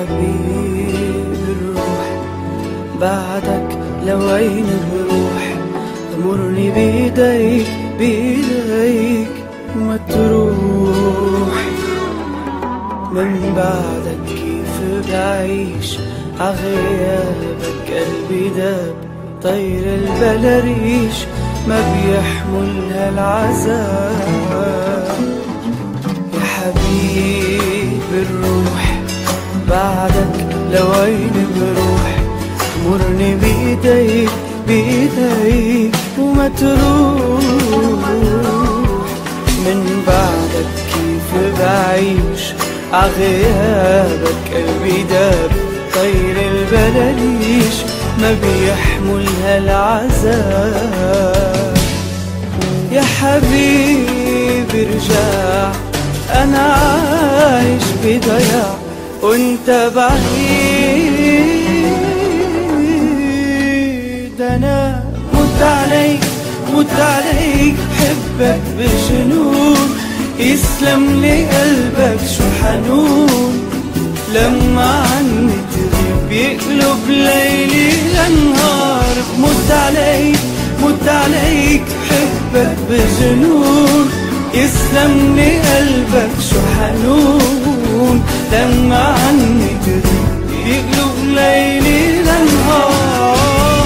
حبيب الروح بعدك لوين بروح؟ تمرني بيديك بيديك وما تروح. من بعدك كيف بعيش عغيابك؟ قلبي داب طير البلاريش ما بيحمل هالعذاب. يا حبيب الروح بعدك لوين بروح؟ تمرني بيديك بيديك وما تروح. من بعدك كيف بعيش عغيابك؟ قلبي داب طير البلاليش ما بيحمل هالعذاب. يا حبيبي ارجع، أنا عايش بضياع وانت بعيد. أنا مت عليك مت عليك حبك بجنون، يسلم لي قلبك شو حنون. لما عني تغيب يقلب ليلي لنهار. مت عليك مت عليك حبك بجنون، يسلم لي قلبك شو حنون. لما عني تغيب يقلب ليلي لنهار.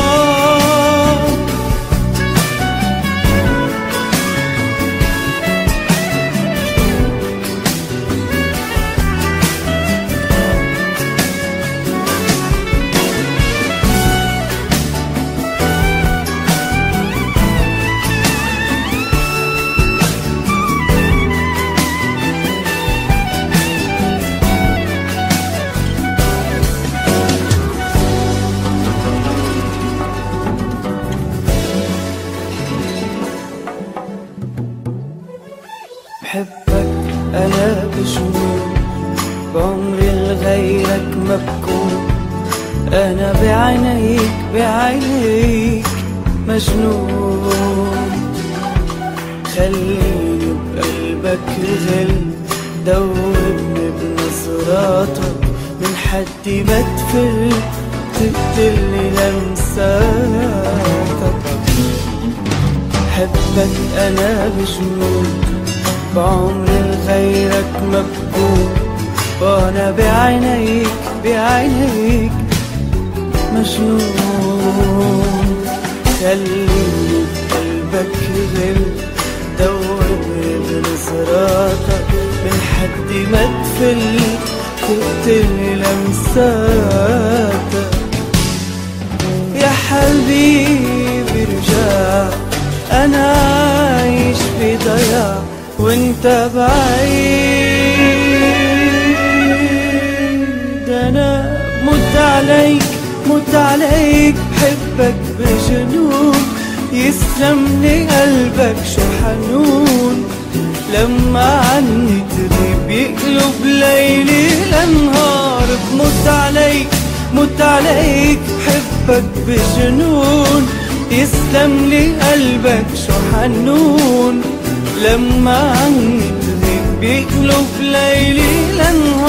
بحبك أنا بجنون، بعمري لغيرك ما بكون. أنا بعينيك بعينيك مجنون. خليني بقلبك غل، دوبني بنظراتك من حدي ما تفل، تقتلني لمساتك. بحبك أنا بجنون، بعمري لغيرك ما بكون. وانا بعينيك بعينيك مجنون. خليني بقلبك غل، دوبني بنظراتك من حدي ما تفل، تقتلني لمساتك. يا حبيبي ارجع، أنا عايش بضياع وانت بعيد. أنا مت عليك مت عليك حبك بجنون، يسلم لي قلبك شو حنون. لما عني تغيب يقلب ليلي لنهار. بمت عليك مت عليك حبك بجنون، يسلم لي قلبك شو حنون. لما عني تغيب يقلب ليلي لنهار.